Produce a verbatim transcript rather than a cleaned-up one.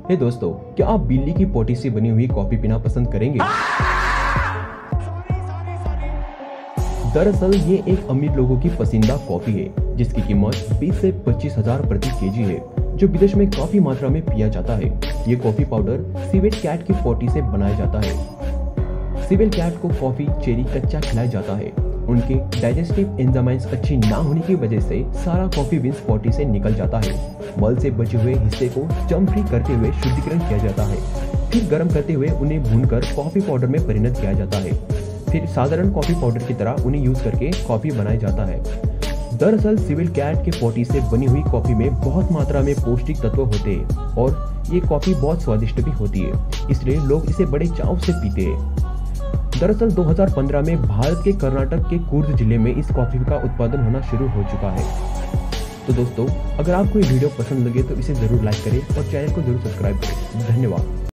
हे दोस्तों, क्या आप बिल्ली की पोटी से बनी हुई कॉफी पीना पसंद करेंगे? दरअसल ये एक अमीर लोगों की पसंदीदा कॉफी है जिसकी कीमत बीस से पच्चीस हजार प्रति केजी है, जो विदेश में काफी मात्रा में पिया जाता है। ये कॉफी पाउडर सिवेट कैट की पोटी से बनाया जाता है। सिवेट कैट को कॉफी चेरी कच्चा खिलाया जाता है। उनके डाइजेस्टिव एंजाइम्स अच्छी ना होने की वजह से सारा कॉफी बीन्स पोटी से निकल जाता है। मल से बचे हुए हिस्से को जम फ्री करते हुए शुद्धिकरण किया जाता है। फिर गर्म करते हुए उन्हें भूनकर कॉफी पाउडर में परिणत किया जाता है। फिर साधारण कॉफी पाउडर की तरह उन्हें यूज करके कॉफी बनाया जाता है। दरअसल सिवेट कैट के पोटी से बनी हुई कॉफी में बहुत मात्रा में पौष्टिक तत्व होते हैं और ये कॉफी बहुत स्वादिष्ट भी होती है, इसलिए लोग इसे बड़े चाव से पीते हैं। दरअसल दो हज़ार पंद्रह में भारत के कर्नाटक के कुर्ग जिले में इस कॉफी का उत्पादन होना शुरू हो चुका है। तो दोस्तों, अगर आपको ये वीडियो पसंद लगे तो इसे जरूर लाइक करें और चैनल को जरूर सब्सक्राइब करें। धन्यवाद।